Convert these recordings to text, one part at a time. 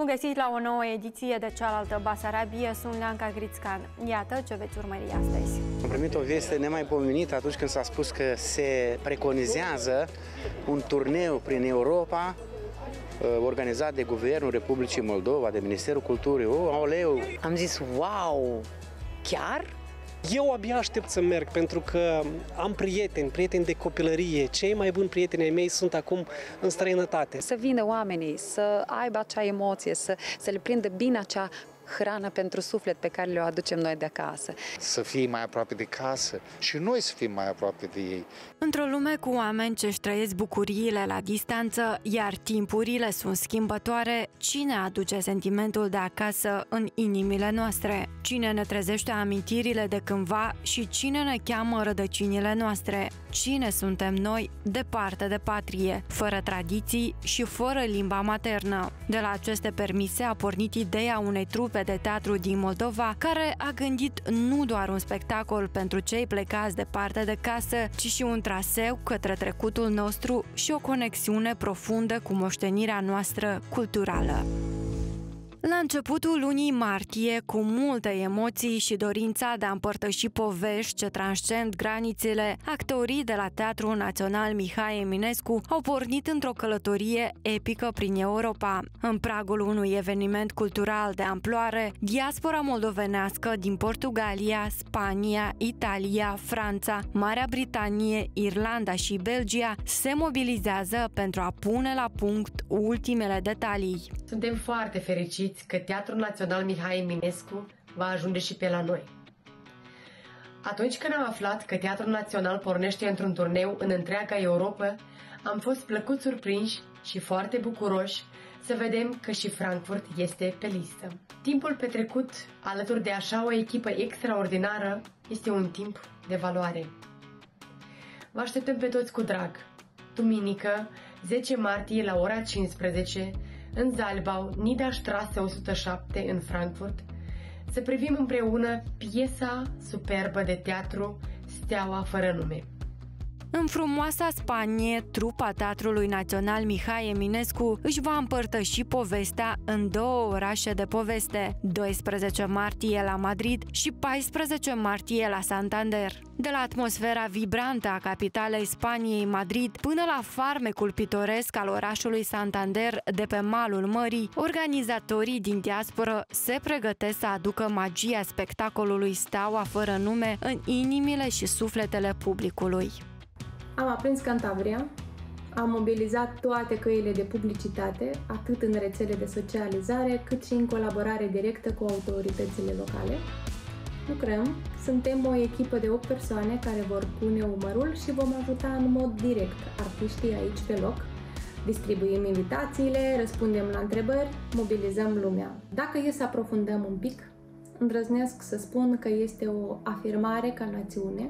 Bun găsit la o nouă ediție de Cealaltă Basarabie, sunt Leanca Grițcan. Iată ce veți urmări astăzi. Am primit o veste nemaipomenită atunci când s-a spus că se preconizează un turneu prin Europa organizat de Guvernul Republicii Moldova, de Ministerul Culturii. Aoleu! Am zis, wow, chiar? Eu abia aștept să merg pentru că am prieteni de copilărie. Cei mai buni prieteni ai mei sunt acum în străinătate. Să vină oamenii, să aibă acea emoție, să le prindă bine acea hrană pentru suflet pe care le-o aducem noi de acasă. Să fie mai aproape de casă și noi să fim mai aproape de ei. Într-o lume cu oameni ce își trăiesc bucuriile la distanță, iar timpurile sunt schimbătoare, cine aduce sentimentul de acasă în inimile noastre? Cine ne trezește amintirile de cândva și cine ne cheamă rădăcinile noastre? Cine suntem noi departe de patrie, fără tradiții și fără limba maternă? De la aceste permise a pornit ideea unei trupe de teatru din Moldova, care a gândit nu doar un spectacol pentru cei plecați departe de casă, ci și un traseu către trecutul nostru și o conexiune profundă cu moștenirea noastră culturală. La începutul lunii martie, cu multe emoții și dorința de a împărtăși povești ce transcend granițele, actorii de la Teatrul Național Mihai Eminescu au pornit într-o călătorie epică prin Europa. În pragul unui eveniment cultural de amploare, diaspora moldovenească din Portugalia, Spania, Italia, Franța, Marea Britanie, Irlanda și Belgia se mobilizează pentru a pune la punct ultimele detalii. Suntem foarte fericiți că Teatrul Național Mihai Eminescu va ajunge și pe la noi. Atunci când am aflat că Teatrul Național pornește într-un turneu în întreaga Europa, am fost plăcut surprinși și foarte bucuroși să vedem că și Frankfurt este pe listă. Timpul petrecut alături de așa o echipă extraordinară este un timp de valoare. Vă așteptăm pe toți cu drag. Duminică, 10 martie la ora 15, în Zalbau, Nida Straße 107 în Frankfurt, să privim împreună piesa superbă de teatru Steaua fără nume. În frumoasa Spanie, trupa Teatrului Național Mihai Eminescu își va împărtăși povestea în două orașe de poveste, 12 martie la Madrid și 14 martie la Santander. De la atmosfera vibrantă a capitalei Spaniei, Madrid, până la farmecul pitoresc al orașului Santander de pe malul mării, organizatorii din diasporă se pregătesc să aducă magia spectacolului Steaua fără nume în inimile și sufletele publicului. Am aprins Cantabria, am mobilizat toate căile de publicitate, atât în rețele de socializare, cât și în colaborare directă cu autoritățile locale. Lucrăm, suntem o echipă de 8 persoane care vor pune umărul și vom ajuta în mod direct artiștii aici pe loc. Distribuim invitațiile, răspundem la întrebări, mobilizăm lumea. Dacă e să aprofundăm un pic, îndrăznesc să spun că este o afirmare ca națiune.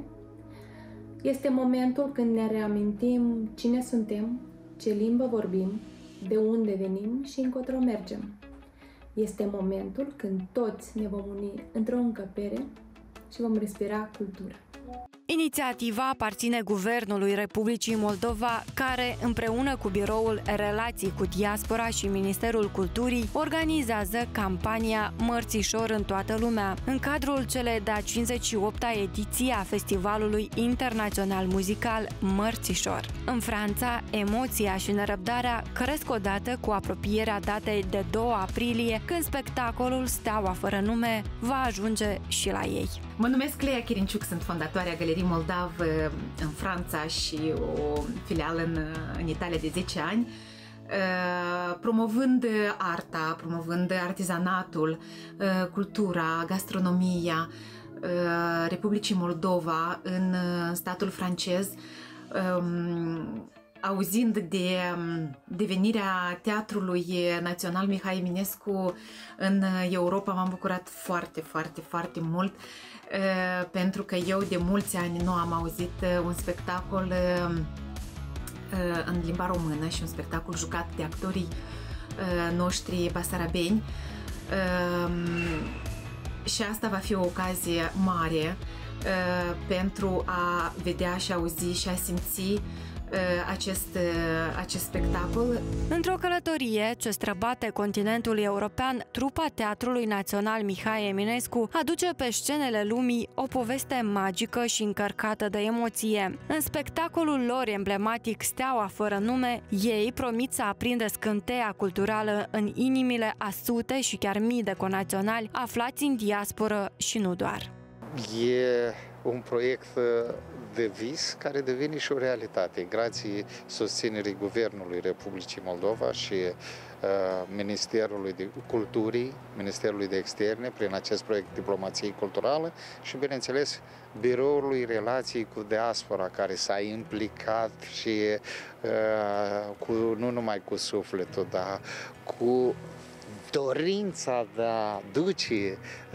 Este momentul când ne reamintim cine suntem, ce limbă vorbim, de unde venim și încotro mergem. Este momentul când toți ne vom uni într-o încăpere și vom respira cultură. Inițiativa aparține Guvernului Republicii Moldova, care, împreună cu Biroul Relații cu Diaspora și Ministerul Culturii, organizează campania Mărțișor în toată lumea, în cadrul celei de-a 58-a ediție a Festivalului Internațional Muzical Mărțișor. În Franța, emoția și nerăbdarea cresc odată cu apropierea datei de 2 aprilie, când spectacolul Steaua fără nume va ajunge și la ei. Mă numesc Leia Chirinciuc, sunt fondatoarea Galeriei Moldav în Franța și o filială în Italia de 10 ani, promovând arta, promovând artizanatul, cultura, gastronomia Republicii Moldova în statul francez, auzind de devenirea Teatrului Național Mihai Eminescu în Europa, m-am bucurat foarte, foarte, foarte mult, pentru că eu de mulți ani nu am auzit un spectacol în limba română și un spectacol jucat de actorii noștri basarabeni, și asta va fi o ocazie mare pentru a vedea și a auzi și a simți acest spectacol. Într-o călătorie ce străbate continentul european, trupa Teatrului Național Mihai Eminescu aduce pe scenele lumii o poveste magică și încărcată de emoție. În spectacolul lor emblematic Steaua fără nume, ei promit să aprindă scânteia culturală în inimile a sute și chiar mii de conaționali aflați în diasporă și nu doar. E un proiect de vis care devine și o realitate, grație susținerii Guvernului Republicii Moldova și Ministerului de Culturii, Ministerului de Externe, prin acest proiect Diplomație Culturală și, bineînțeles, Biroului Relații cu Diaspora, care s-a implicat și nu numai cu sufletul, dar cu dorința de a duce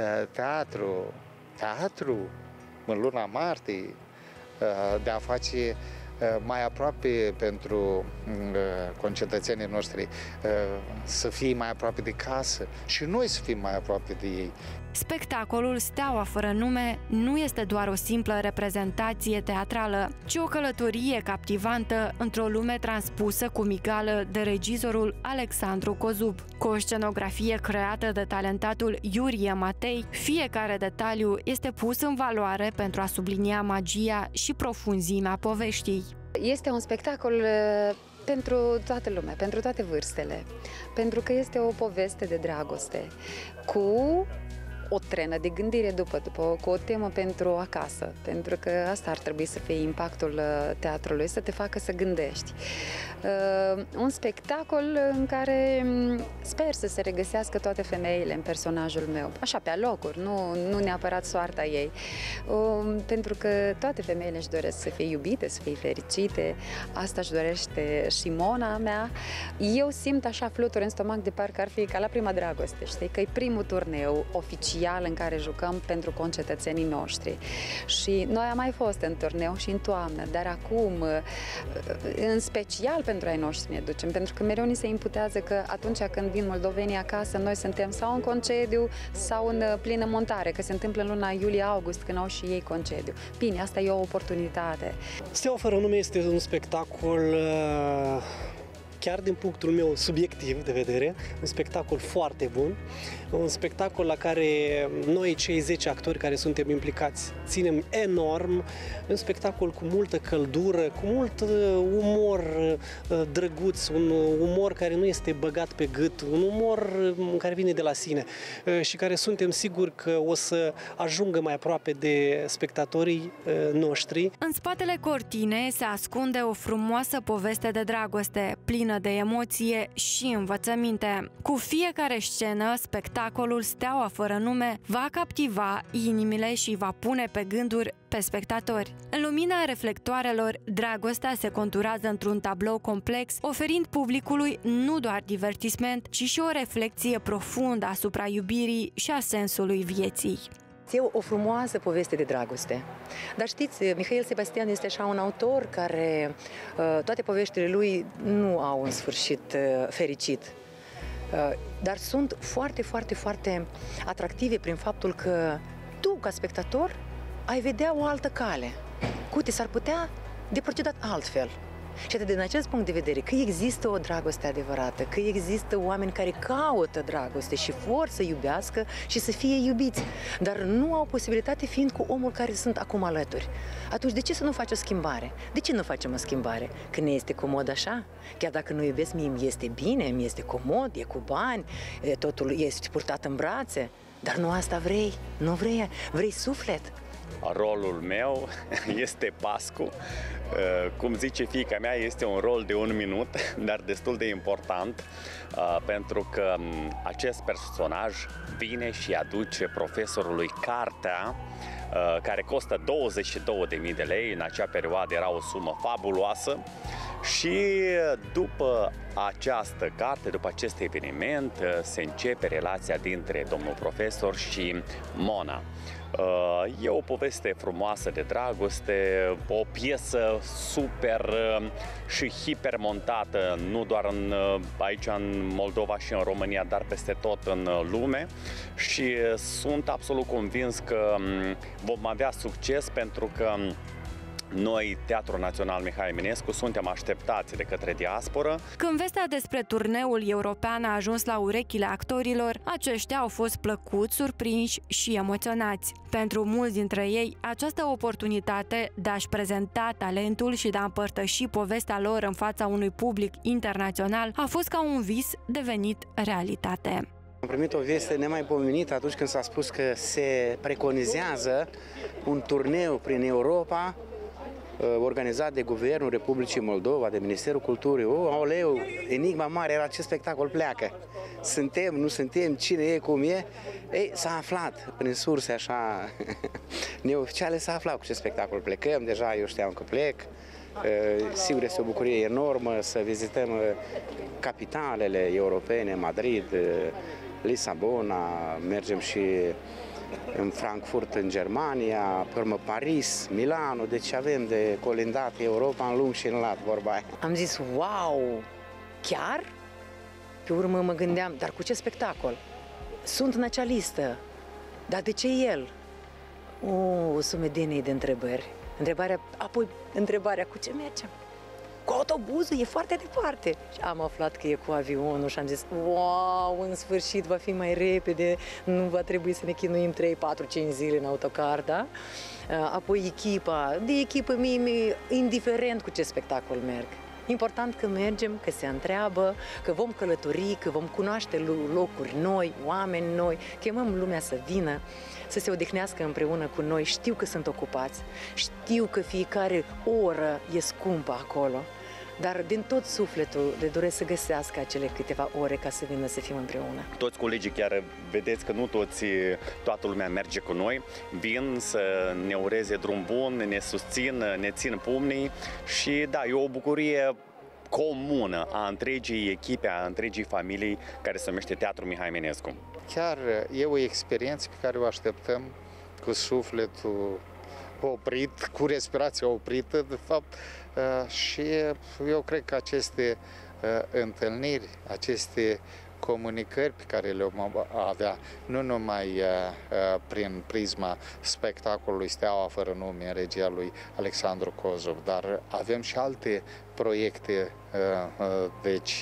teatru în luna martie, de a face mai aproape pentru concetățenii noștri, să fie mai aproape de casă și noi să fim mai aproape de ei. Spectacolul Steaua fără nume nu este doar o simplă reprezentație teatrală, ci o călătorie captivantă într-o lume transpusă cu migală de regizorul Alexandru Cozub. Cu o scenografie creată de talentatul Iurie Matei, fiecare detaliu este pus în valoare pentru a sublinia magia și profunzimea poveștii. Este un spectacol pentru toată lumea, pentru toate vârstele, pentru că este o poveste de dragoste cu o trenă de gândire cu o temă pentru acasă, pentru că asta ar trebui să fie impactul teatrului, să te facă să gândești. Un spectacol în care sper să se regăsească toate femeile în personajul meu, așa pe alocuri, nu neapărat soarta ei, pentru că toate femeile își doresc să fie iubite, să fie fericite, asta își dorește și Mona mea. Eu simt așa fluturi în stomac de parcă ar fi ca la prima dragoste, știi, că e primul turneu oficial în care jucăm pentru concetățenii noștri. Și noi am mai fost în turneu și în toamnă, dar acum, în special pentru ai noștri ne ducem, pentru că mereu ni se imputează că atunci când vin moldovenii acasă, noi suntem sau în concediu sau în plină montare, că se întâmplă în luna iulie-august, când au și ei concediu. Bine, asta e o oportunitate. Steaua fără nume este un spectacol chiar din punctul meu subiectiv de vedere, un spectacol foarte bun, un spectacol la care noi, cei 10 actori care suntem implicați, ținem enorm, un spectacol cu multă căldură, cu mult umor drăguț, un umor care nu este băgat pe gât, un umor care vine de la sine și care suntem siguri că o să ajungă mai aproape de spectatorii noștri. În spatele cortinei se ascunde o frumoasă poveste de dragoste, plină de emoție și învățăminte. Cu fiecare scenă, spectacolul Steaua fără nume va captiva inimile și va pune pe gânduri pe spectatori. În lumina reflectoarelor, dragostea se conturează într-un tablou complex, oferind publicului nu doar divertisment, ci și o reflecție profundă asupra iubirii și a sensului vieții. E o frumoasă poveste de dragoste. Dar știți, Mihail Sebastian este așa un autor care toate poveștile lui nu au un sfârșit fericit. Dar sunt foarte, foarte, foarte atractive prin faptul că tu, ca spectator, ai vedea o altă cale. Uite, s-ar putea de procedat altfel. Și atât din acest punct de vedere, că există o dragoste adevărată, că există oameni care caută dragoste și vor să iubească și să fie iubiți, dar nu au posibilitate fiind cu omul care sunt acum alături. Atunci, de ce să nu faci o schimbare? De ce nu facem o schimbare? Că ne este comod așa? Chiar dacă nu iubesc, mie îmi este bine, mi este comod, e cu bani, totul este purtat în brațe, dar nu asta vrei, nu vrei suflet. Rolul meu este Pascu. Cum zice fiica mea, este un rol de 1 minut, dar destul de important, pentru că acest personaj vine și aduce profesorului cartea care costă 22.000 de lei. În acea perioadă era o sumă fabuloasă și după această carte, după acest eveniment, se începe relația dintre domnul profesor și Mona. E o poveste frumoasă de dragoste, o piesă super și hipermontată, nu doar aici în Moldova și în România, dar peste tot în lume, și sunt absolut convins că vom avea succes, pentru că Noi, Teatrul Național Mihai Eminescu, suntem așteptați de către diasporă. Când vestea despre turneul european a ajuns la urechile actorilor, aceștia au fost plăcut, surprinși și emoționați. Pentru mulți dintre ei, această oportunitate de a-și prezenta talentul și de a împărtăși povestea lor în fața unui public internațional a fost ca un vis devenit realitate. Am primit o veste nemaipomenită atunci când s-a spus că se preconizează un turneu prin Europa organizat de Guvernul Republicii Moldova, de Ministerul Culturii. Aoleu, enigma mare era ce spectacol pleacă. Suntem, nu suntem, cine e, cum e? Ei, s-a aflat prin surse așa neoficiale, s-a aflat cu ce spectacol plecăm. Deja eu știam că plec. Sigur, este o bucurie enormă să vizităm capitalele europene, Madrid, Lisabona, mergem și în Frankfurt, în Germania, pe urmă Paris, Milano, deci avem de colindat Europa în lung și în lat, vorba aia. Am zis, wow, chiar? Pe urmă mă gândeam, dar cu ce spectacol? Sunt în acea listă, dar de ce el? O sumedenie de întrebări. Apoi întrebarea, cu ce mergem? Cu autobuzul, e foarte departe. Și am aflat că e cu avionul și am zis, wow, în sfârșit va fi mai repede, nu va trebui să ne chinuim 3, 4, 5 zile în autocar, da? Apoi echipa, de echipă mie indiferent cu ce spectacol merg. Important că mergem, că se întreabă, că vom călători, că vom cunoaște locuri noi, oameni noi, chemăm lumea să vină, să se odihnească împreună cu noi. Știu că sunt ocupați, știu că fiecare oră e scumpă acolo, dar din tot sufletul le doresc să găsească acele câteva ore ca să vină să fim împreună. Toți colegii, chiar vedeți că nu toată lumea merge cu noi, vin să ne ureze drum bun, ne susțin, ne țin pumnii și da, e o bucurie comună a întregii echipe, a întregii familii care se numește Teatrul Mihai Eminescu. Chiar e o experiență pe care o așteptăm cu sufletul oprit, cu respirația oprită, de fapt, și eu cred că aceste întâlniri, aceste comunicări pe care le vom avea, nu numai prin prisma spectacolului Steaua fără nume în regia lui Alexandru Cozov, dar avem și alte proiecte, deci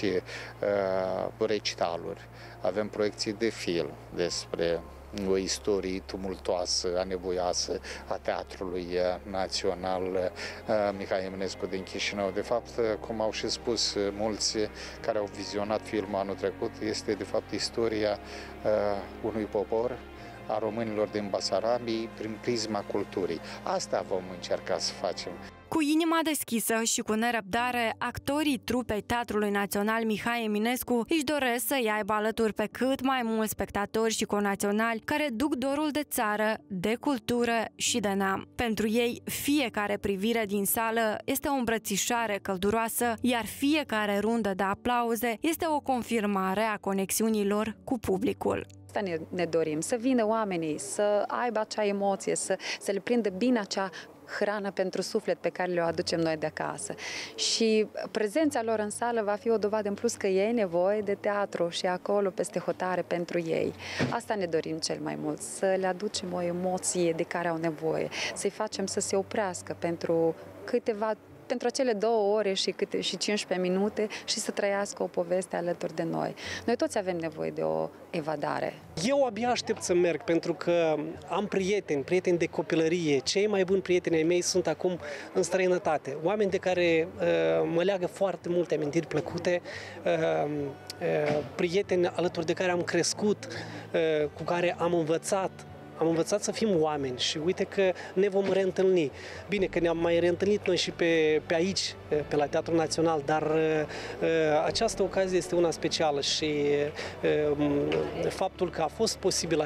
recitaluri, avem proiecții de film despre o istorie tumultoasă, anevoioasă a Teatrului Național Mihai Eminescu din Chișinău. De fapt, cum au și spus mulți care au vizionat filmul anul trecut, este de fapt istoria unui popor, a românilor din Basarabii, prin prisma culturii. Asta vom încerca să facem. Cu inima deschisă și cu nerăbdare, actorii trupei Teatrului Național Mihai Eminescu își doresc să-i aibă alături pe cât mai mulți spectatori și conaționali care duc dorul de țară, de cultură și de neam. Pentru ei, fiecare privire din sală este o îmbrățișare călduroasă, iar fiecare rundă de aplauze este o confirmare a conexiunii lor cu publicul. Ne dorim, să vină oamenii, să aibă acea emoție, să le prindă bine acea hrană pentru suflet pe care le-o aducem noi de acasă. Și prezența lor în sală va fi o dovadă în plus că ei nevoie de teatru și acolo peste hotare pentru ei. Asta ne dorim cel mai mult, să le aducem o emoție de care au nevoie, să-i facem să se oprească pentru acele 2 ore și 15 minute și să trăiască o poveste alături de noi. Noi toți avem nevoie de o evadare. Eu abia aștept să merg pentru că am prieteni de copilărie. Cei mai buni prieteni ai mei sunt acum în străinătate. Oameni de care mă leagă foarte multe amintiri plăcute, prieteni alături de care am crescut, cu care am învățat. Am învățat să fim oameni și uite că ne vom reîntâlni. Bine că ne-am mai reîntâlnit noi și pe aici, pe la Teatrul Național, dar această ocazie este una specială și faptul că a fost posibil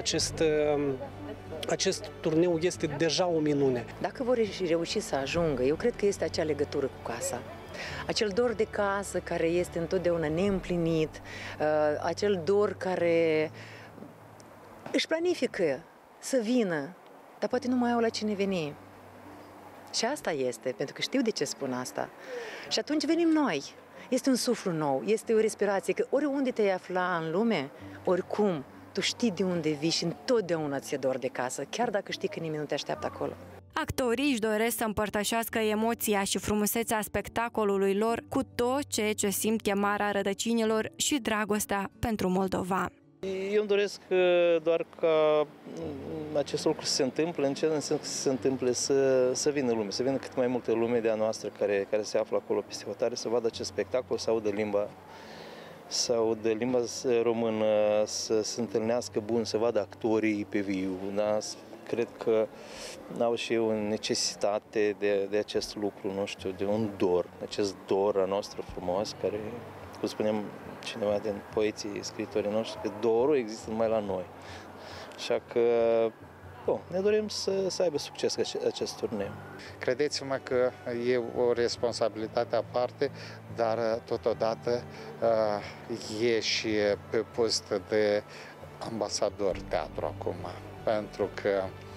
acest turneu este deja o minune. Dacă vor reuși să ajungă, eu cred că este acea legătură cu casa. Acel dor de casă care este întotdeauna neîmplinit, acel dor care își planifică să vină, dar poate nu mai au la cine veni. Și asta este, pentru că știu de ce spun asta. Și atunci venim noi. Este un suflu nou, este o respirație, că oriunde te-ai afla în lume, oricum, tu știi de unde vii și întotdeauna ți-e dor de casă, chiar dacă știi că nimeni nu te așteaptă acolo. Actorii își doresc să împărtășească emoția și frumusețea spectacolului lor cu tot ceea ce simt chemarea rădăcinilor și dragostea pentru Moldova. Eu îmi doresc doar ca acest lucru să se întâmple, în ce înseamnă să se întâmple, să vină lume, să vină cât mai multă lume de a noastră care se află acolo peste hotare, să vadă acest spectacol, să audă limba română, să se întâlnească bun, să vadă actorii pe viu. Da? Cred că au și eu necesitate de acest lucru, nu știu, de un dor, acest dor a noastră frumos, care, cum spuneam cineva din poeții, scriitorii noștri, că dorul există numai la noi. Așa că ne dorim să aibă succes acest turneu. Credeți-mă că e o responsabilitate aparte, dar totodată e și pe post de ambasador teatru acum, pentru că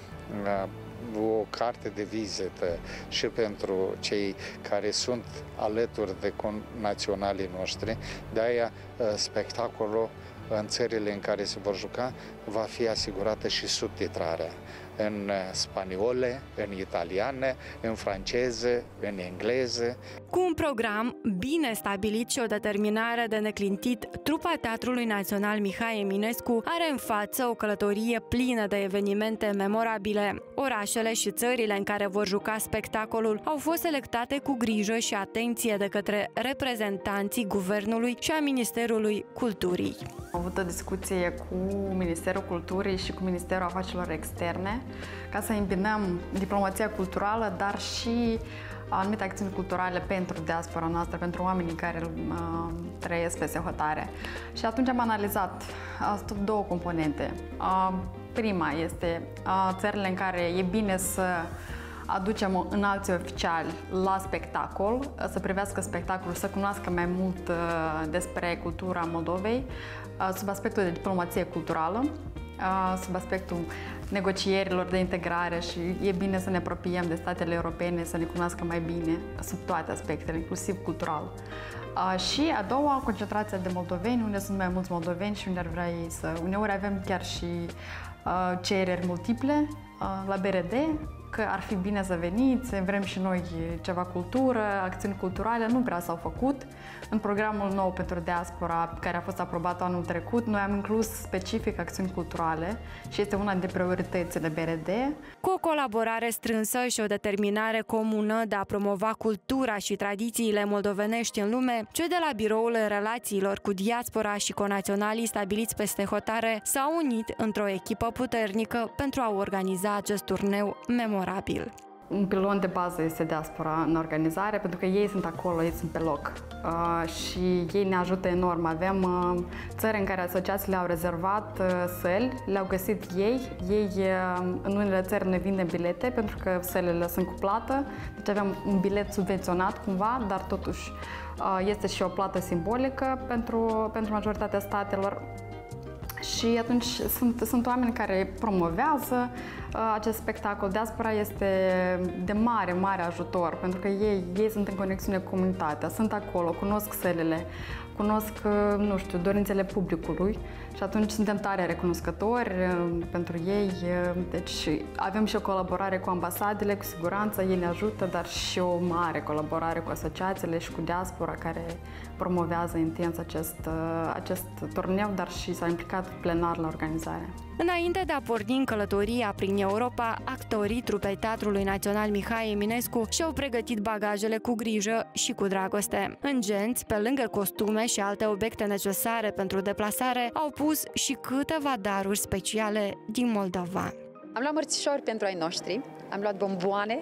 o carte de vizită și pentru cei care sunt alături de connaționalii noștri, de-aia spectacolul în țările în care se vor juca va fi asigurată și subtitrarea în spaniole, în italiană, în franceză, în engleză. Cu un program bine stabilit și o determinare de neclintit, trupa Teatrului Național Mihai Eminescu are în față o călătorie plină de evenimente memorabile. Orașele și țările în care vor juca spectacolul au fost selectate cu grijă și atenție de către reprezentanții Guvernului și a Ministerului Culturii. Am avut o discuție cu Ministerul Culturii și cu Ministerul Afacerilor Externe ca să îmbinăm diplomația culturală, dar și anumite acțiuni culturale pentru diaspora noastră, pentru oamenii care trăiesc peste hotare. Și atunci am analizat două componente. Prima este țările în care e bine să aducem înalți oficiali la spectacol, să privească spectacolul, să cunoască mai mult despre cultura Moldovei, sub aspectul de diplomație culturală, sub aspectul negocierilor de integrare și e bine să ne apropiem de statele europene, să ne cunoască mai bine sub toate aspectele, inclusiv cultural. Și a doua, concentrația de moldoveni, unde sunt mai mulți moldoveni și unde ar vrea ei să... Uneori avem chiar și cereri multiple la BRD, că ar fi bine să veniți, vrem și noi ceva cultură, acțiuni culturale, nu prea s-au făcut. În programul nou pentru diaspora, care a fost aprobat anul trecut, noi am inclus specific acțiuni culturale și este una dintre prioritățile BRD. Cu o colaborare strânsă și o determinare comună de a promova cultura și tradițiile moldovenești în lume, cei de la Biroul Relațiilor cu Diaspora și conaționalii stabiliți peste hotare s-au unit într-o echipă puternică pentru a organiza acest turneu memorabil. Un pilon de bază este diaspora în organizare, pentru că ei sunt acolo, ei sunt pe loc și ei ne ajută enorm. Avem țări în care asociațiile au rezervat săli, le-au găsit ei. În unele țări ne vindem bilete, pentru că sălile sunt cu plată, deci avem un bilet subvenționat cumva, dar totuși este și o plată simbolică pentru majoritatea statelor. Și atunci sunt oameni care promovează acest spectacol. Diaspora este de mare, mare ajutor, pentru că ei sunt în conexiune cu comunitatea, sunt acolo, cunosc sălile, cunosc, nu știu, dorințele publicului și atunci suntem tare recunoscători pentru ei. Deci avem și o colaborare cu ambasadele, cu siguranță, ei ne ajută, dar și o mare colaborare cu asociațiile și cu diaspora care promovează intens acest turneu, dar și s-a implicat plenar la organizare. Înainte de a porni în călătoria prin Europa, actorii trupei Teatrului Național Mihai Eminescu și-au pregătit bagajele cu grijă și cu dragoste. În genți, pe lângă costume și alte obiecte necesare pentru deplasare, au pus și câteva daruri speciale din Moldova. Am luat mărțișori pentru ai noștri, am luat bomboane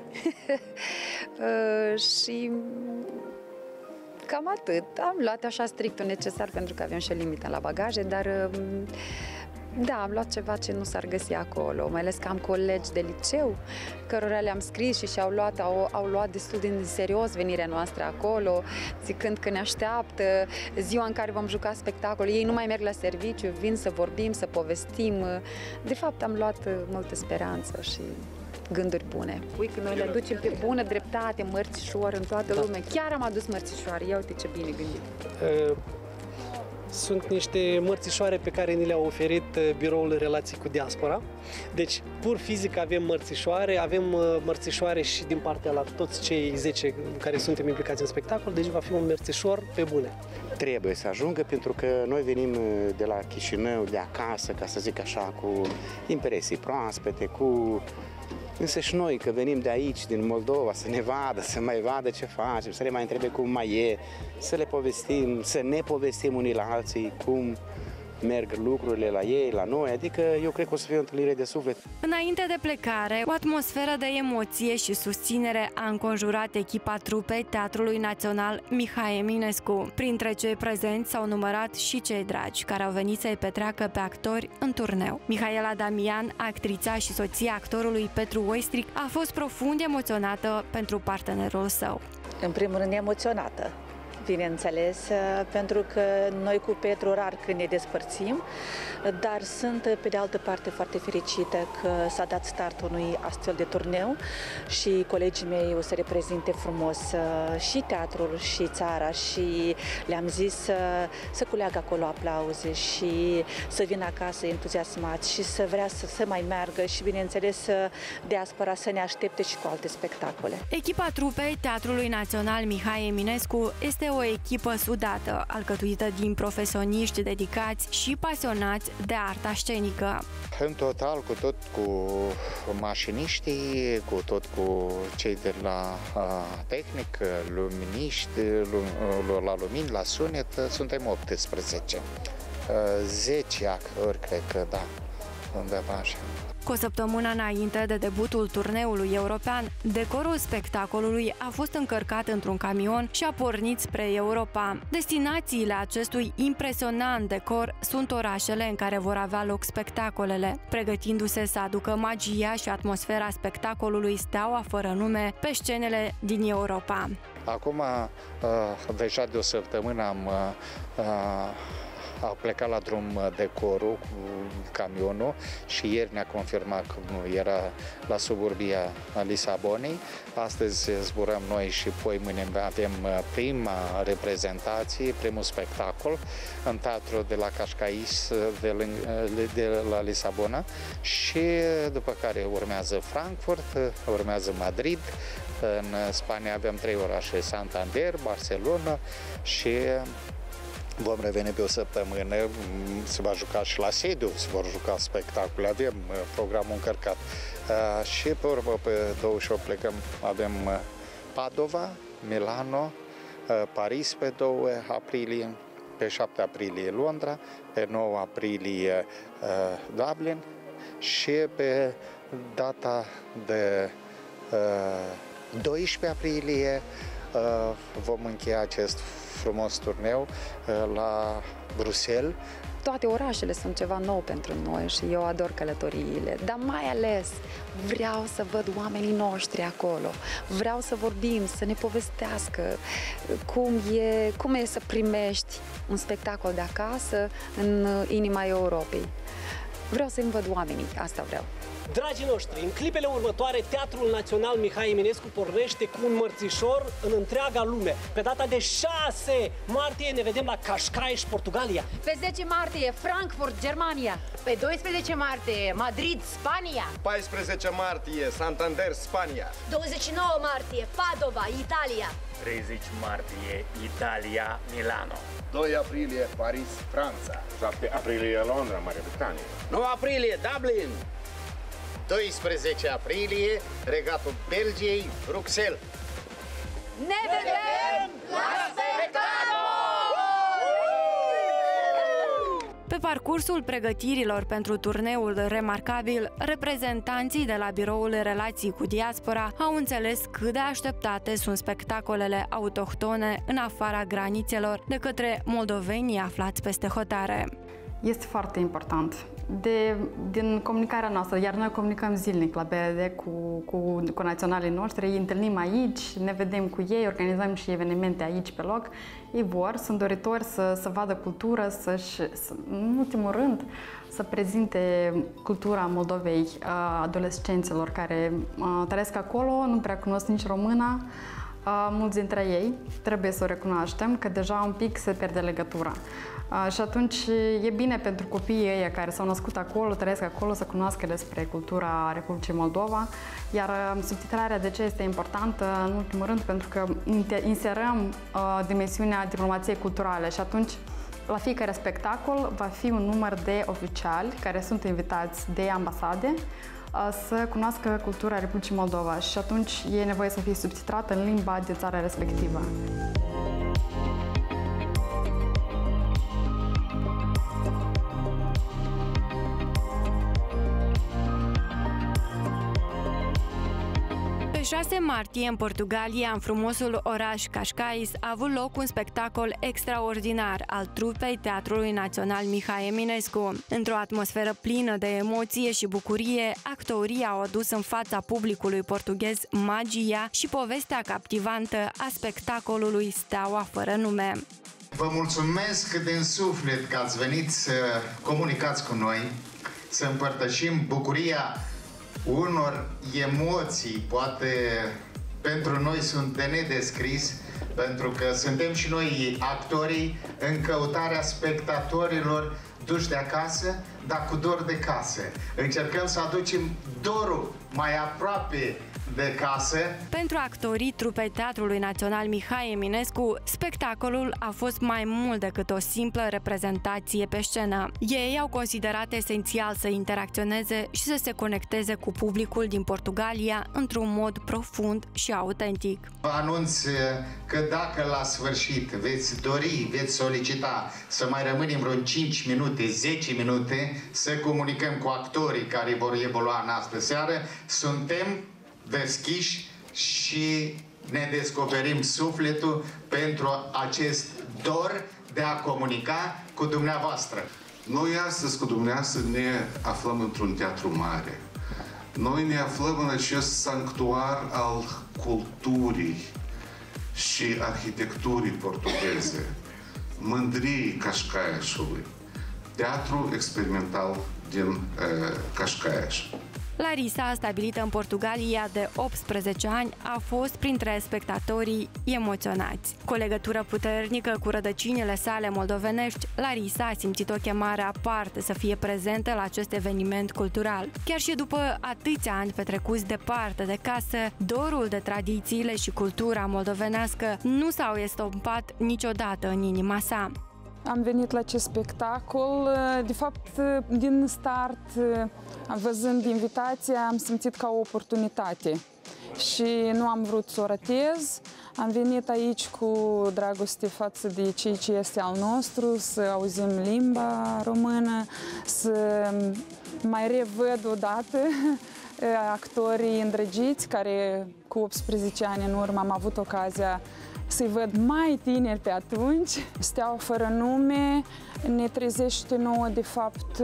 și cam atât. Am luat așa strictul necesar pentru că aveam și o limită la bagaje, dar da, am luat ceva ce nu s-ar găsi acolo, mai ales că am colegi de liceu cărora le-am scris și au luat destul de serios venirea noastră acolo, zicând că ne așteaptă ziua în care vom juca spectacolul. Ei nu mai merg la serviciu, vin să vorbim, să povestim. De fapt, am luat multă speranță și gânduri bune. Ui, că noi le aducem pe bună dreptate mărțișori în toată lumea. Chiar am adus mărțișoare, ia uite ce bine gândit. sunt niște mărțișoare pe care ni le-a oferit Biroul Relații cu Diaspora. Deci, pur fizic avem mărțișoare și din partea la toți cei 10 care suntem implicați în spectacol, deci va fi un mărțișor pe bune. Trebuie să ajungă pentru că noi venim de la Chișinău, de acasă, ca să zic așa, cu impresii proaspete, cu... Însă și noi, că venim de aici, din Moldova, să ne vadă, să mai vadă ce facem, să le mai întrebe cum mai e, să le povestim, să ne povestim unii la alții cum merg lucrurile la ei, la noi, adică eu cred că o să fie o întâlnire de suflet. Înainte de plecare, o atmosferă de emoție și susținere a înconjurat echipa trupei Teatrului Național Mihai Eminescu. Printre cei prezenți s-au numărat și cei dragi, care au venit să-i petreacă pe actori în turneu. Mihaela Damian, actrița și soția actorului Petru Oistric, a fost profund emoționată pentru partenerul său. În primul rând emoționată, bineînțeles, pentru că noi cu Petru rar când ne despărțim, dar sunt pe de altă parte foarte fericită că s-a dat start unui astfel de turneu și colegii mei o să reprezinte frumos și teatrul și țara și le-am zis să culeagă acolo aplauze și să vină acasă entuziasmați și să vrea să mai meargă și bineînțeles diaspora să ne aștepte și cu alte spectacole. Echipa trupei Teatrului Național Mihai Eminescu este o echipă sudată, alcătuită din profesioniști dedicați și pasionați de arta scenică. În total, cu tot cu mașiniștii, cu tot cu cei de la tehnic, luminiști, la lumini, la sunet, suntem 18. 10 actori, cred că da, undeva așa. Cu o săptămână înainte de debutul turneului european, decorul spectacolului a fost încărcat într-un camion și a pornit spre Europa. Destinațiile acestui impresionant decor sunt orașele în care vor avea loc spectacolele, pregătindu-se să aducă magia și atmosfera spectacolului Steaua fără nume pe scenele din Europa. Acum, deja de o săptămână a plecat la drum decorul cu camionul și ieri ne-a confirmat că era la suburbia Lisabonei. Astăzi zburăm noi și poi mâine avem prima reprezentație, primul spectacol în teatru de la Cascais de la Lisabona și după care urmează Frankfurt, urmează Madrid. În Spania avem 3 orașe, Santander, Barcelona și vom reveni pe o săptămână, se va juca și la sediu, se vor juca spectacole, avem programul încărcat. Și pe urmă, pe 28 plecăm, avem Padova, Milano, Paris pe 2 aprilie, pe 7 aprilie Londra, pe 9 aprilie Dublin și pe data de 12 aprilie vom încheia acest frumos turneu la Bruxelles. Toate orașele sunt ceva nou pentru noi și eu ador călătoriile, dar mai ales vreau să văd oamenii noștri acolo, vreau să vorbim, să ne povestească cum e să primești un spectacol de acasă în inima Europei. Vreau să-mi văd oamenii, asta vreau. Dragii noștri, în clipele următoare, Teatrul Național Mihai Eminescu pornește cu un mărțișor în întreaga lume. Pe data de 6 martie ne vedem la Cascais, Portugalia. Pe 10 martie, Frankfurt, Germania. Pe 12 martie, Madrid, Spania. 14 martie, Santander, Spania. 29 martie, Padova, Italia. 30 martie, Italia, Milano. 2 aprilie, Paris, Franța. 7 aprilie, Londra, Marea Britanie. 9 aprilie, Dublin. 12 aprilie, Regatul Belgiei, Bruxelles. Ne vedem la spectacol! Pe parcursul pregătirilor pentru turneul remarcabil, reprezentanții de la Biroul Relații cu Diaspora au înțeles cât de așteptate sunt spectacolele autohtone în afara granițelor de către moldovenii aflați peste hotare. Este foarte important. Din comunicarea noastră, iar noi comunicăm zilnic la BRD cu naționalii noștri, îi întâlnim aici, ne vedem cu ei, organizăm și evenimente aici pe loc. Ei sunt doritori să vadă cultură, în ultimul rând, să prezinte cultura Moldovei adolescenților care trăiesc acolo, nu prea cunosc nici româna, mulți dintre ei, trebuie să o recunoaștem, că deja un pic se pierde legătura. Și atunci e bine pentru copiii ăia care s-au născut acolo, trăiesc acolo, să cunoască despre cultura Republicii Moldova. Iar subtitrarea de ce este importantă, în ultimul rând, pentru că inserăm dimensiunea diplomației culturale și atunci la fiecare spectacol va fi un număr de oficiali care sunt invitați de ambasade să cunoască cultura Republicii Moldova și atunci e nevoie să fie subtitrată în limba din țara respectivă. Pe 6 martie, în Portugalia, în frumosul oraș Cascais, a avut loc un spectacol extraordinar al trupei Teatrului Național Mihai Eminescu. Într-o atmosferă plină de emoție și bucurie, actorii au adus în fața publicului portughez magia și povestea captivantă a spectacolului Steaua fără nume. Vă mulțumesc din suflet că ați venit să comunicați cu noi, să împărtășim bucuria unor emoții, poate pentru noi sunt de nedescris, pentru că suntem și noi actorii în căutarea spectatorilor duși de acasă, dar cu dor de casă. Încercăm să aducem dorul mai aproape de casă. Pentru actorii trupei Teatrului Național Mihai Eminescu, spectacolul a fost mai mult decât o simplă reprezentație pe scenă. Ei au considerat esențial să interacționeze și să se conecteze cu publicul din Portugalia într-un mod profund și autentic. Vă anunț că dacă la sfârșit veți dori, veți solicita să mai rămânem vreo 5 minute, 10 minute, să comunicăm cu actorii care vor evolua în astă seară, suntem deschiși și ne descoperim sufletul pentru acest dor de a comunica cu dumneavoastră. Noi astăzi cu dumneavoastră ne aflăm într-un teatru mare. Noi ne aflăm în acest sanctuar al culturii și arhitecturii portugheze, mândriei Cascaiasului, teatru experimental din Cascais. Larisa, stabilită în Portugalia de 18 ani, a fost printre spectatorii emoționați. Cu o legătură puternică cu rădăcinile sale moldovenești, Larisa a simțit o chemare aparte să fie prezentă la acest eveniment cultural. Chiar și după atâția ani petrecuți departe de casă, dorul de tradițiile și cultura moldovenească nu s-au estompat niciodată în inima sa. Am venit la acest spectacol, de fapt, din start, văzând invitația, am simțit ca o oportunitate și nu am vrut să o ratez. Am venit aici cu dragoste față de ceea ce este al nostru, să auzim limba română, să mai revăd odată actorii îndrăgiți, care cu 18 ani în urmă am avut ocazia să-i văd mai tineri pe atunci. Steaua fără nume ne trezește nouă, de fapt,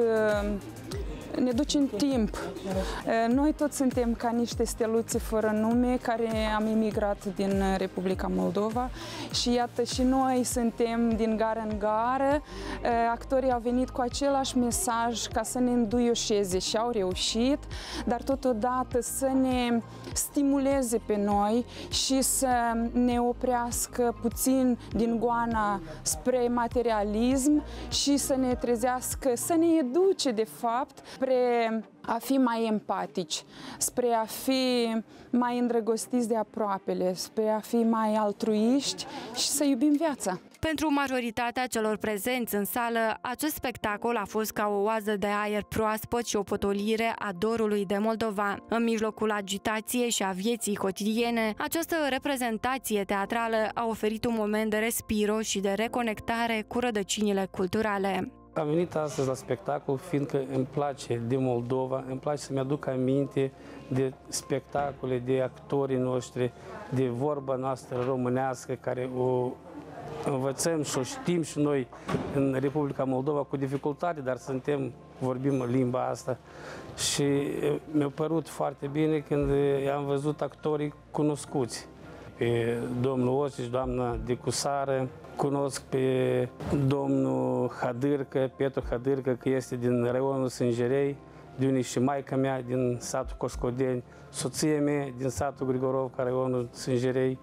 ne duce în timp. Noi toți suntem ca niște steluțe fără nume care am emigrat din Republica Moldova și iată și noi suntem din gară în gară. Actorii au venit cu același mesaj ca să ne înduioșeze și au reușit, dar totodată să ne stimuleze pe noi și să ne oprească puțin din goana spre materialism și să ne trezească, să ne educe de fapt spre a fi mai empatici, spre a fi mai îndrăgostiți de aproapele, spre a fi mai altruiști și să iubim viața. Pentru majoritatea celor prezenți în sală, acest spectacol a fost ca o oază de aer proaspăt și o potolire a dorului de Moldova. În mijlocul agitației și a vieții cotidiene, această reprezentație teatrală a oferit un moment de respiro și de reconectare cu rădăcinile culturale. Am venit astăzi la spectacol fiindcă îmi place de Moldova, îmi place să-mi aduc aminte de spectacole, de actorii noștri, de vorba noastră românească care o învățăm și o știm și noi în Republica Moldova cu dificultate, dar vorbim limba asta. Și mi-a părut foarte bine când am văzut actorii cunoscuți. Pe domnul Osici, doamna Decusară, cunosc pe domnul Hadârcă, Petru Hadârcă, că este din raionul Sângerei, de unde și maica mea din satul Coșcodeni, soția mea din satul Grigorov, raionul Sângerei.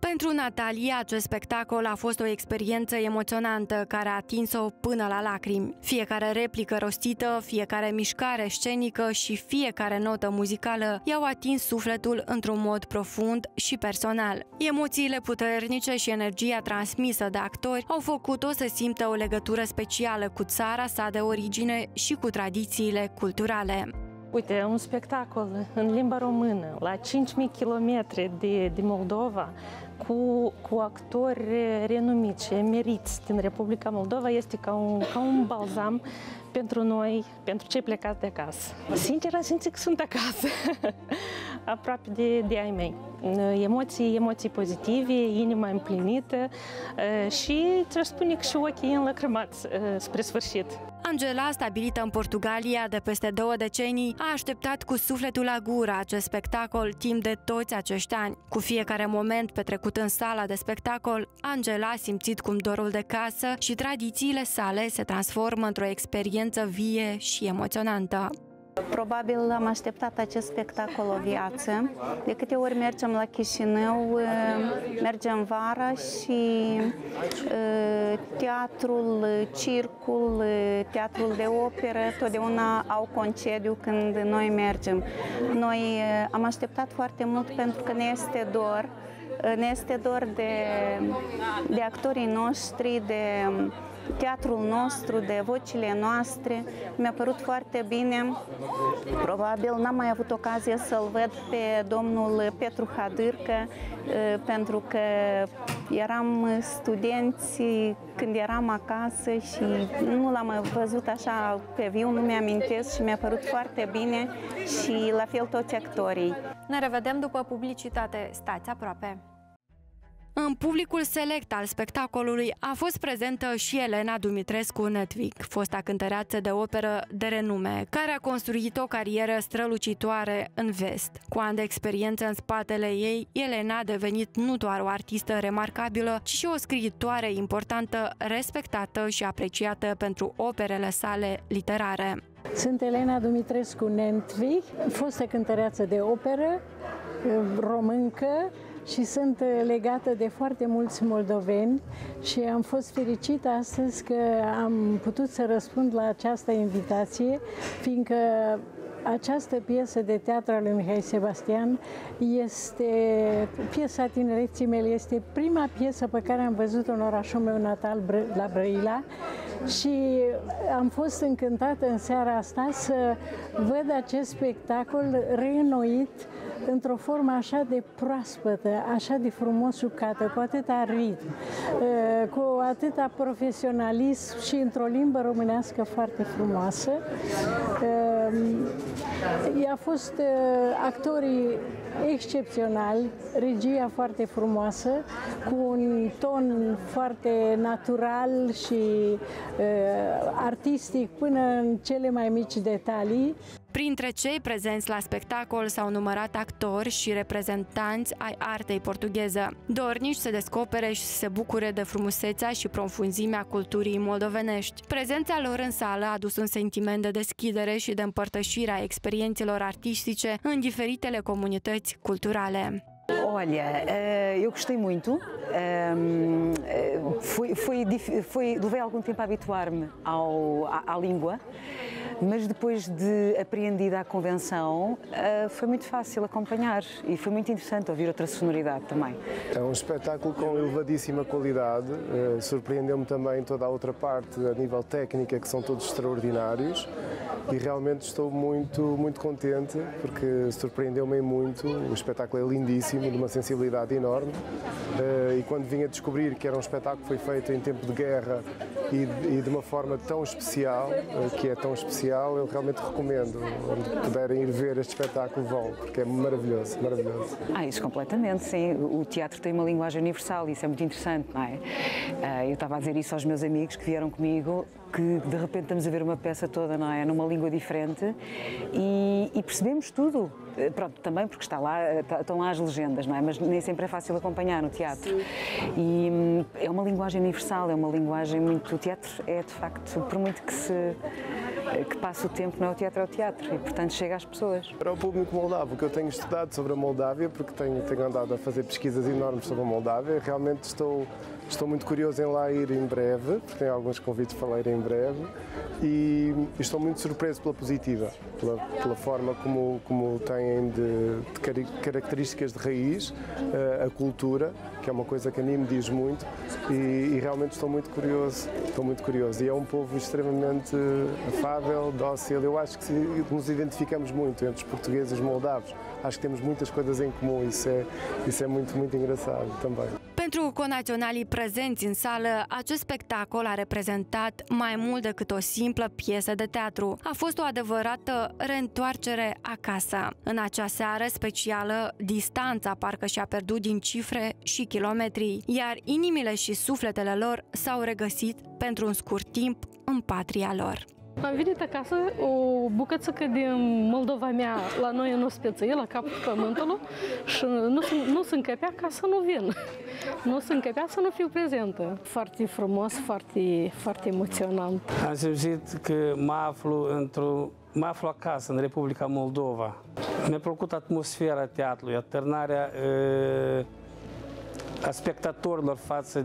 Pentru Natalia, acest spectacol a fost o experiență emoționantă care a atins-o până la lacrimi. Fiecare replică rostită, fiecare mișcare scenică și fiecare notă muzicală i-au atins sufletul într-un mod profund și personal. Emoțiile puternice și energia transmisă de actori au făcut-o să simtă o legătură specială cu țara sa de origine și cu tradițiile culturale. Uite, un spectacol în limba română, la 5.000 km de Moldova, cu actori renumiți și emeriți din Republica Moldova, este ca un balzam pentru noi, pentru cei plecați de acasă. Sincer, am simțit că sunt acasă, aproape de ai mei. Emoții pozitive, inima împlinită și trebuie spune că și ochii înlăcrimați spre sfârșit. Angela, stabilită în Portugalia de peste 2 decenii, a așteptat cu sufletul la gură acest spectacol timp de toți acești ani. Cu fiecare moment petrecut în sala de spectacol, Angela a simțit cum dorul de casă și tradițiile sale se transformă într-o experiență vie și emoționantă. Probabil am așteptat acest spectacol o viață. De câte ori mergem la Chișinău, mergem vara și teatrul, circul, teatrul de operă, totdeauna au concediu când noi mergem. Noi am așteptat foarte mult pentru că ne este dor de actorii noștri, de teatrul nostru, de vocile noastre. Mi-a părut foarte bine. Probabil n-am mai avut ocazie să-l văd pe domnul Petru Hadârcă, pentru că eram studenți când eram acasă și nu l-am văzut așa pe viu, nu mi-amintesc și mi-a părut foarte bine și la fel toți actorii. Ne revedem după publicitate. Stați aproape! În publicul select al spectacolului a fost prezentă și Elena Dumitrescu Netvic, fosta cântăreață de operă de renume, care a construit o carieră strălucitoare în vest. Cu ani de experiență în spatele ei, Elena a devenit nu doar o artistă remarcabilă, ci și o scriitoare importantă, respectată și apreciată pentru operele sale literare. Sunt Elena Dumitrescu Netvic, fostă cântăreață de operă, româncă, și sunt legată de foarte mulți moldoveni și am fost fericită astăzi că am putut să răspund la această invitație, fiindcă această piesă de teatru al lui Mihai Sebastian este piesa tinereții mele, este prima piesă pe care am văzut-o în orașul meu natal, la Brăila, și am fost încântată în seara asta să văd acest spectacol reînnoit într-o formă așa de proaspătă, așa de frumos jucată, cu atâta ritm, cu atâta profesionalism și într-o limbă românească foarte frumoasă. I-a fost actorii excepționali, regia foarte frumoasă, cu un ton foarte natural și artistic până în cele mai mici detalii. Printre cei prezenți la spectacol s-au numărat actori și reprezentanți ai artei portugheză, dornici să descopere și să se bucure de frumusețea și profunzimea culturii moldovenești. Prezența lor în sală a adus un sentiment de deschidere și de împărtășire a experiențelor artistice în diferitele comunități culturale. Olha, eu gostei muito. Levei algum tempo a habituar-me à língua, mas depois de apreendida a convenção, foi muito fácil acompanhar e foi muito interessante ouvir outra sonoridade também. É um espetáculo com elevadíssima qualidade, surpreendeu-me também toda a outra parte a nível técnica, que são todos extraordinários, e realmente estou muito contente porque surpreendeu-me muito. O espetáculo é lindíssimo, de uma sensibilidade enorme, e quando vim a descobrir que era um espetáculo que foi feito em tempo de guerra e de uma forma tão especial, que é tão especial, eu realmente recomendo. Onde puderem ir ver este espetáculo, vão, porque é maravilhoso, maravilhoso. Isso completamente, sim. O teatro tem uma linguagem universal e isso é muito interessante, não é? Eu estava a dizer isso aos meus amigos que vieram comigo, que de repente estamos a ver uma peça toda, não é? Numa língua diferente e percebemos tudo. Pronto, também porque estão lá as legendas, não é? Mas nem sempre é fácil acompanhar no teatro. E é uma linguagem universal, é uma linguagem muito... O teatro é, de facto, por muito que se que passa o tempo, não é o teatro, é o teatro, e portanto chega às pessoas. Para o público moldavo, que eu tenho estudado sobre a Moldávia, porque tenho andado a fazer pesquisas enormes sobre a Moldávia, realmente estou muito curioso em lá ir em breve, porque tenho alguns convites para lá ir em breve, e estou muito surpreso pela positiva, pela forma como têm de características de raiz a cultura, que é uma coisa que a mim me diz muito, e realmente estou muito curioso. E é um povo extremamente afável, dócil. Eu acho que nos identificamos muito entre os portugueses e os moldavos. Acho que temos muitas coisas em comum, isso é muito, muito engraçado também. Pentru conaționalii prezenți în sală, acest spectacol a reprezentat mai mult decât o simplă piesă de teatru. A fost o adevărată reîntoarcere acasă. În acea seară specială, distanța parcă și-a pierdut din cifre și kilometri, iar inimile și sufletele lor s-au regăsit pentru un scurt timp în patria lor. Am venit acasă, o bucățică din Moldova mea, la noi în Ospețăie, la capul pământului, și nu se încăpea ca să nu vin. Nu se încăpea să nu fiu prezentă. Foarte frumos, foarte, foarte emoționant. Am simțit că mă aflu acasă, în Republica Moldova. Mi-a plăcut atmosfera teatrului, atârnarea a spectatorilor față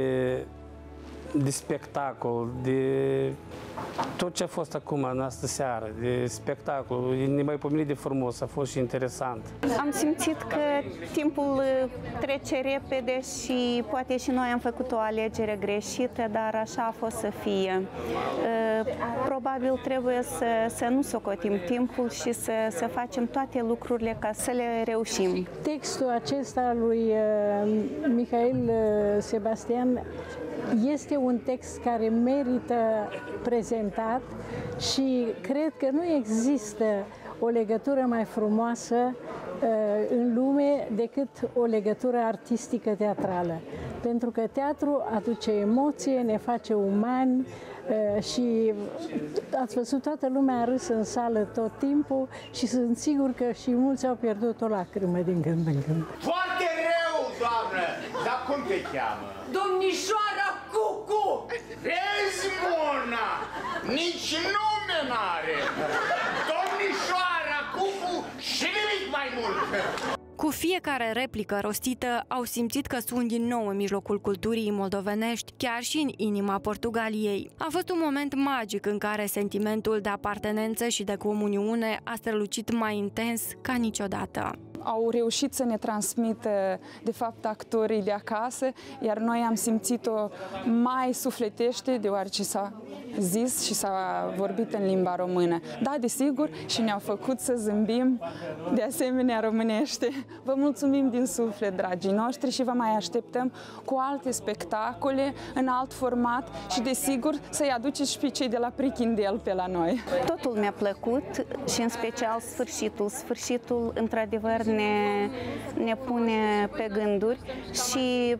de spectacol, de tot ce a fost acum în astă seară, de spectacol, e nemaipomenit de frumos, a fost și interesant. Am simțit că timpul trece repede și poate și noi am făcut o alegere greșită, dar așa a fost să fie. Probabil trebuie să nu socotim timpul și să facem toate lucrurile ca să le reușim. Textul acesta lui Mihail Sebastian este un text care merită prezentat și cred că nu există o legătură mai frumoasă în lume decât o legătură artistică teatrală. Pentru că teatru aduce emoție, ne face umani și ați văzut, toată lumea a râs în sală tot timpul și sunt sigur că și mulți au pierdut o lacrimă din când în când. Foarte rău, doamnă! Dar cum te cheamă? Domnișoara Cucu! Vezi, Mona! Nici nume n-are! Domnișoara Cucu și nimic mai mult! Cu fiecare replică rostită, au simțit că sunt din nou în mijlocul culturii moldovenești, chiar și în inima Portugaliei. A fost un moment magic în care sentimentul de apartenență și de comuniune a strălucit mai intens ca niciodată. Au reușit să ne transmită, de fapt, actorii de acasă, iar noi am simțit-o mai sufletește, deoarece s-a zis și s-a vorbit în limba română. Da, desigur, și ne-au făcut să zâmbim de asemenea românește. Vă mulțumim din suflet, dragii noștri, și vă mai așteptăm cu alte spectacole, în alt format și, desigur, să-i aduceți și pe cei de la Prichindel pe la noi. Totul mi-a plăcut și, în special, sfârșitul. Sfârșitul, într-adevăr, ne pune pe gânduri și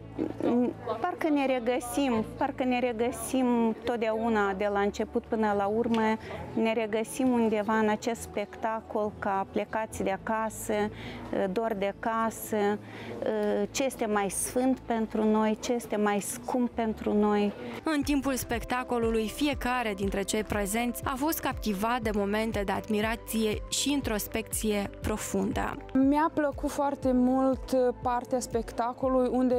parcă ne regăsim totdeauna, de la început până la urmă, ne regăsim undeva în acest spectacol ca plecați de acasă, dor de casă, ce este mai sfânt pentru noi, ce este mai scump pentru noi. În timpul spectacolului, fiecare dintre cei prezenți a fost captivat de momente de admirație și introspecție profundă. Mi-a plăcut foarte mult partea spectacolului unde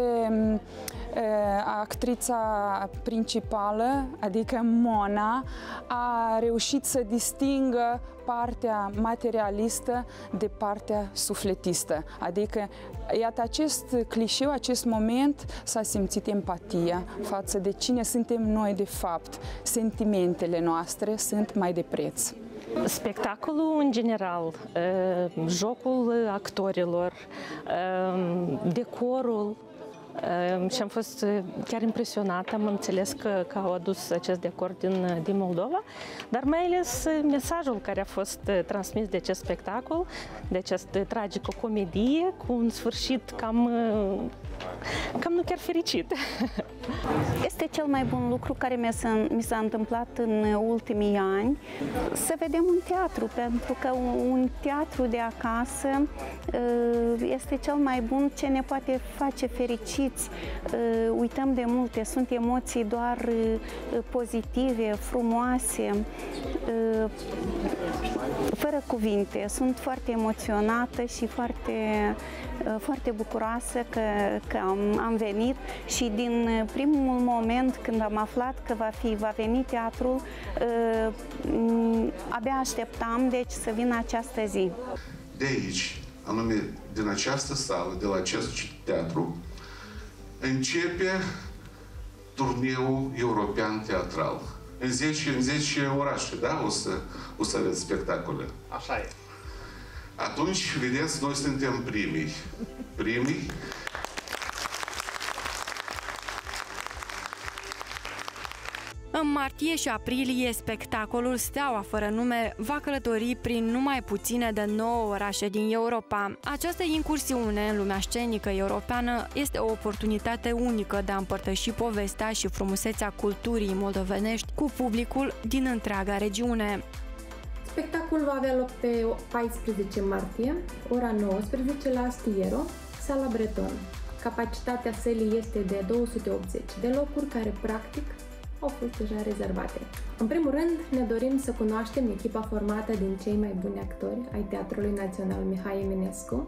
actrița principală, adică Mona, a reușit să distingă partea materialistă de partea sufletistă. Adică, iată, acest clișeu, acest moment, s-a simțit empatia față de cine suntem noi de fapt. Sentimentele noastre sunt mai de preț. Spectacolul în general, jocul actorilor, decorul, și am fost chiar impresionată, am înțeles că au adus acest decor din Moldova, dar mai ales mesajul care a fost transmis de acest spectacol, de această tragică comedie, cu un sfârșit cam nu chiar fericit. Este cel mai bun lucru care mi s-a întâmplat în ultimii ani, să vedem un teatru, pentru că un teatru de acasă este cel mai bun ce ne poate face fericiți vedeți, uităm de multe, sunt emoții doar pozitive, frumoase, fără cuvinte. Sunt foarte emoționată și foarte bucuroasă că am venit și din primul moment când am aflat că va veni teatrul, abia așteptam deci să vină această zi. De aici, anume din această sală, de la acest teatru, începe turneul european teatral. În 10 orașe, da? O să aveți spectacole. Așa e. Atunci, vedeți, noi suntem primii. În martie și aprilie, spectacolul Steaua fără nume va călători prin numai puține de 9 orașe din Europa. Această incursiune în lumea scenică europeană este o oportunitate unică de a împărtăși povestea și frumusețea culturii moldovenești cu publicul din întreaga regiune. Spectacolul va avea loc pe 14 martie, ora 19, la Astiero, Sala Breton. Capacitatea sălii este de 280 de locuri, care practic au fost deja rezervate. În primul rând, ne dorim să cunoaștem echipa formată din cei mai buni actori ai Teatrului Național Mihai Eminescu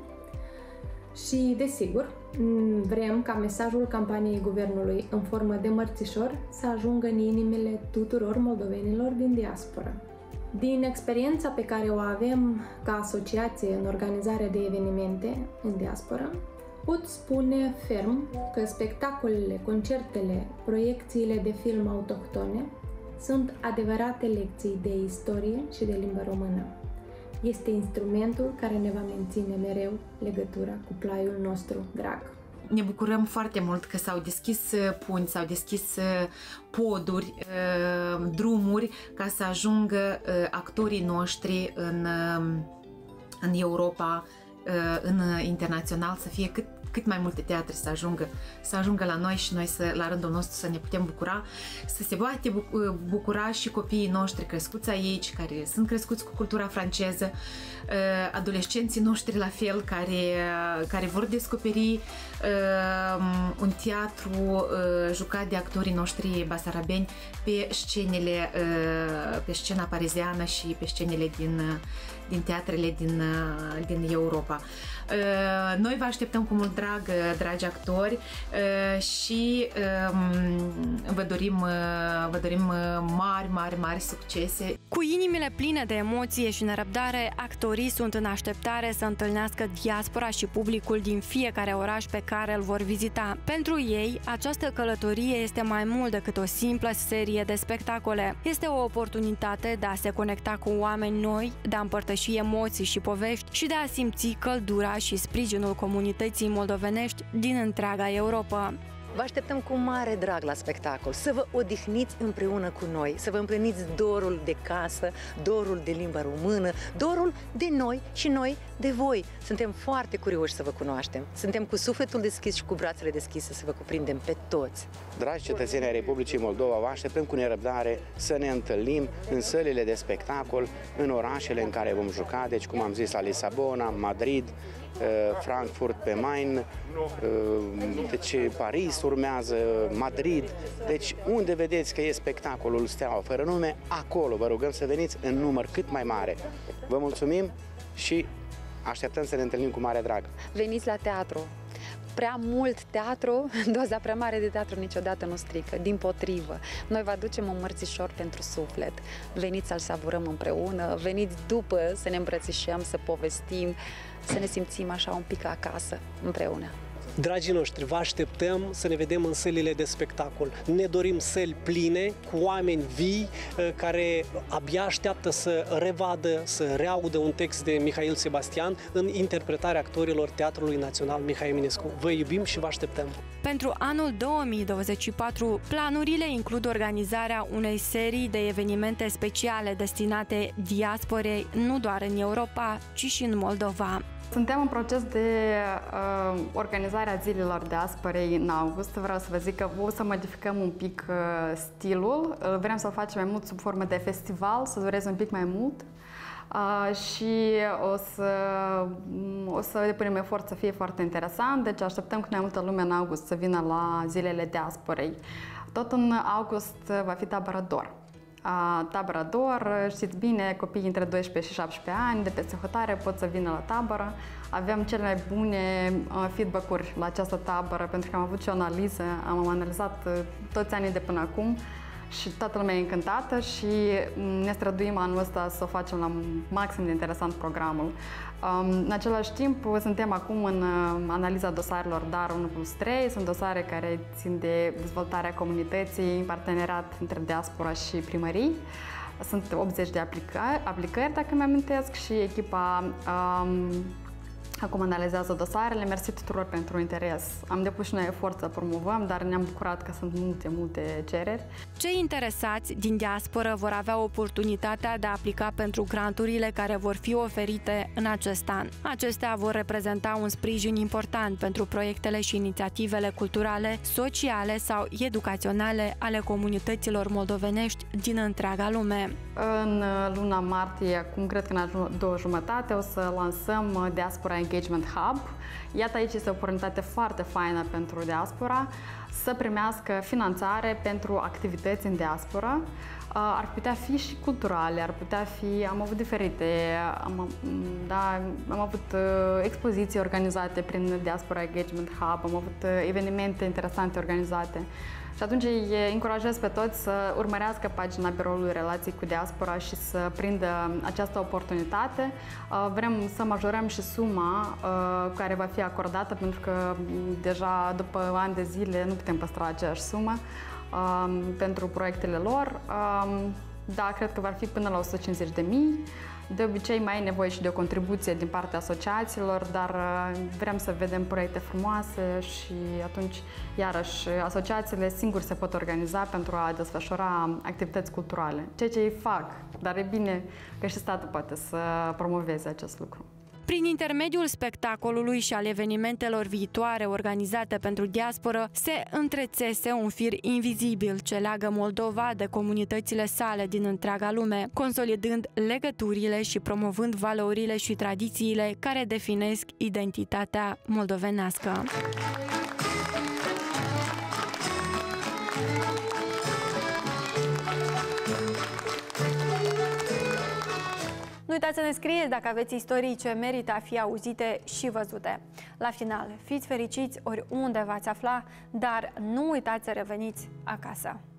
și, desigur, vrem ca mesajul campaniei guvernului în formă de mărțișor să ajungă în inimile tuturor moldovenilor din diaspora. Din experiența pe care o avem ca asociație în organizarea de evenimente în diaspora, pot spune ferm că spectacolele, concertele, proiecțiile de film autohtone sunt adevărate lecții de istorie și de limba română. Este instrumentul care ne va menține mereu legătura cu plaiul nostru drag. Ne bucurăm foarte mult că s-au deschis punți, s-au deschis poduri, drumuri ca să ajungă actorii noștri în Europa, în internațional, să fie cât mai multe teatre să ajungă la noi și noi la rândul nostru să ne putem bucura, să se poate bucura și copiii noștri crescuți aici, care sunt crescuți cu cultura franceză, adolescenții noștri la fel, care vor descoperi un teatru jucat de actorii noștri basarabeni pe scena pariziană și pe scenele din teatrele din Europa. Noi vă așteptăm cu mult drag, dragi actori, și vă dorim mari succese. Cu inimile pline de emoție și nerăbdare, actorii sunt în așteptare să întâlnească diaspora și publicul din fiecare oraș pe care îl vor vizita. Pentru ei, această călătorie este mai mult decât o simplă serie de spectacole. Este o oportunitate de a se conecta cu oameni noi, de a împărtăși emoții și povești și de a simți căldura și sprijinul comunității moldovenești din întreaga Europa. Vă așteptăm cu mare drag la spectacol, să vă odihniți împreună cu noi, să vă împliniți dorul de casă, dorul de limba română, dorul de noi și noi de voi. Suntem foarte curioși să vă cunoaștem. Suntem cu sufletul deschis și cu brațele deschise să vă cuprindem pe toți. Dragi cetățeni ai Republicii Moldova, vă așteptăm cu nerăbdare să ne întâlnim în sălile de spectacol, în orașele în care vom juca, deci cum am zis, la Lisabona, Madrid, Frankfurt pe Main, deci Paris urmează, Madrid, deci unde vedeți că e spectacolul Steaua fără nume, acolo vă rugăm să veniți în număr cât mai mare. Vă mulțumim și așteptăm să ne întâlnim cu mare drag. Veniți la teatru! Prea mult teatru, doza prea mare de teatru niciodată nu strică, dimpotrivă. Noi vă aducem un mărțișor pentru suflet. Veniți să-l savurăm împreună, veniți după să ne îmbrățișăm, să povestim, să ne simțim așa un pic acasă împreună. Dragii noștri, vă așteptăm să ne vedem în sălile de spectacol. Ne dorim săli pline, cu oameni vii, care abia așteaptă să revadă, să reaudă un text de Mihail Sebastian în interpretarea actorilor Teatrului Național Mihai Eminescu. Vă iubim și vă așteptăm! Pentru anul 2024, planurile includ organizarea unei serii de evenimente speciale destinate diasporei, nu doar în Europa, ci și în Moldova. Suntem în proces de organizare a zilelor diasporei în august. Vreau să vă zic că o să modificăm un pic stilul. Vrem să-l facem mai mult sub formă de festival, să dureze un pic mai mult. și o să depunem efort să fie foarte interesant, deci așteptăm cu mai multă lume în august să vină la Zilele Diasporei. Tot în august va fi tabăra DOR. Tabăra DOR, știți bine, copiii între 12 și 17 ani de peste hotare pot să vină la tabără. Avem cele mai bune feedback-uri la această tabără, pentru că am avut și o analiză, am analizat toți anii de până acum și toată lumea e încântată și ne străduim anul ăsta să o facem la maxim de interesant programul. În același timp, suntem acum în analiza dosarelor DAR 1+3, sunt dosare care țin de dezvoltarea comunității în parteneriat între diaspora și primării. Sunt 80 de aplicări, dacă mi-amintesc, și echipa acum analizează dosarele. Mersi tuturor pentru interes. Am depus și noi efort să promovăm, dar ne-am bucurat că sunt multe cereri. Cei interesați din diasporă vor avea oportunitatea de a aplica pentru granturile care vor fi oferite în acest an. Acestea vor reprezenta un sprijin important pentru proiectele și inițiativele culturale, sociale sau educaționale ale comunităților moldovenești din întreaga lume. În luna martie, acum cred că în a doua jumătate, o să lansăm Diaspora Engagement Hub. Iată, aici este o oportunitate foarte faină pentru diaspora să primească finanțare pentru activități în diaspora. Ar putea fi și culturale, ar putea fi, am avut diferite, am avut expoziții organizate prin Diaspora Engagement Hub, am avut evenimente interesante organizate. Și atunci îi încurajez pe toți să urmărească pagina Biroului Relații cu Diaspora și să prindă această oportunitate. Vrem să majorăm și suma care va fi acordată, pentru că deja după ani de zile nu putem păstra aceeași sumă pentru proiectele lor. Da, cred că va fi până la 150.000. De obicei mai e nevoie și de o contribuție din partea asociațiilor, dar vrem să vedem proiecte frumoase și atunci, iarăși, asociațiile singuri se pot organiza pentru a desfășura activități culturale. Ceea ce ei fac, dar e bine că și statul poate să promoveze acest lucru. Prin intermediul spectacolului și al evenimentelor viitoare organizate pentru diasporă, se întrețese un fir invizibil ce leagă Moldova de comunitățile sale din întreaga lume, consolidând legăturile și promovând valorile și tradițiile care definesc identitatea moldovenească. Nu uitați să ne scrieți dacă aveți istorii ce merită a fi auzite și văzute. La final, fiți fericiți oriunde v-ați afla, dar nu uitați să reveniți acasă.